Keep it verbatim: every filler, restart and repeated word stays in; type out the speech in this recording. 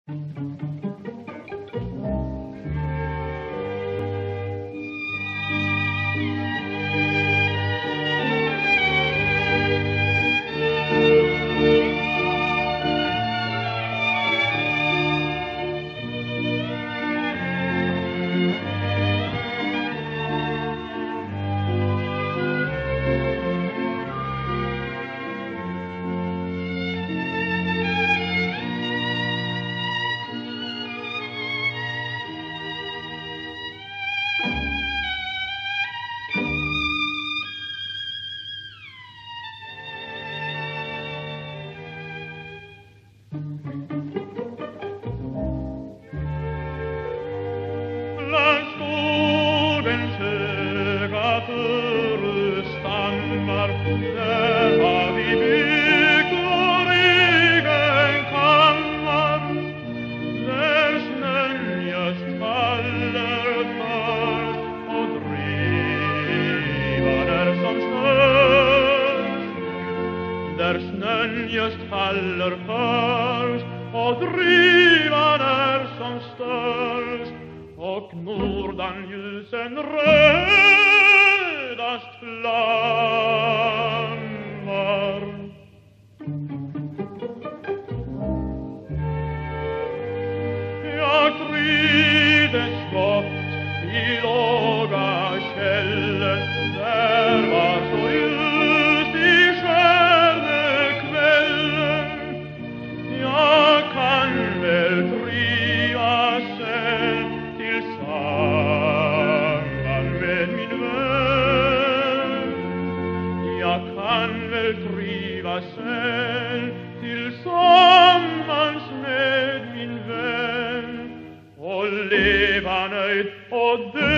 Bland skogens höga furustammar, där har vi byggt vår egen kammar, där snön just faller först och drivan är som störst. Där snön just faller först och drivan är som störst, och nordanljusen rödast flammar. Jag trivdes gott i låga källen, där var så ljust i stjärnekvällen. Jag kan väl trivas tillsammans med min vän. Jag kan väl trivas väl tillsammans med min vän och leva nöjd och dö